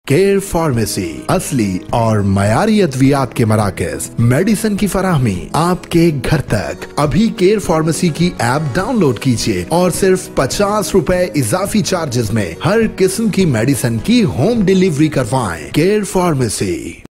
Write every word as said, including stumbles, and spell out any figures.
Care pharmacy, असली और मयारी अद्वियात के मराकज, मेडिसिन की फराहमी आपके घर तक। अभी केयर फार्मेसी की ऐप डाउनलोड कीजिए और सिर्फ पचास रुपए इजाफी चार्जेस में हर किस्म की मेडिसिन की होम डिलीवरी करवाएं। Care pharmacy.